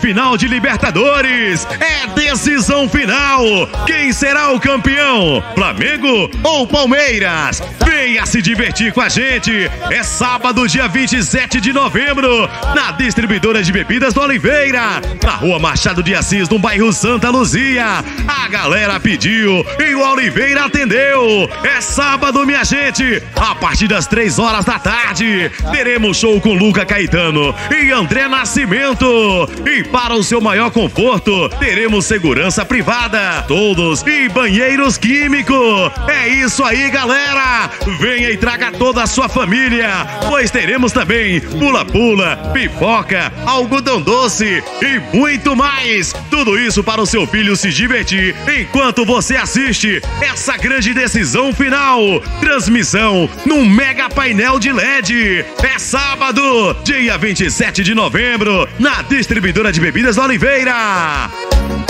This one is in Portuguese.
semifinal de Libertadores. É decisão final. Quem será o campeão? Flamengo ou Palmeiras? Venha se divertir com a gente. É sábado, dia 27 de novembro, na distribuidora de bebidas do Oliveira, na Rua Machado de Assis, no bairro Santa Luzia. A galera pediu e o Oliveira atendeu. É sábado, minha gente, a partir das 3 horas da tarde. Teremos show com Luca Caetano e André Nascimento. E para o seu maior conforto, teremos segurança privada, todos e banheiros químicos. É isso aí, galera. Venha e traga toda a sua família, pois teremos também pula-pula, pipoca, algodão doce e muito mais. Tudo isso para o seu filho se divertir enquanto você assiste essa grande decisão final. Transmissão num mega painel de LED. É sábado, dia 27 de novembro, na distribuidora de bebidas da Oliveira.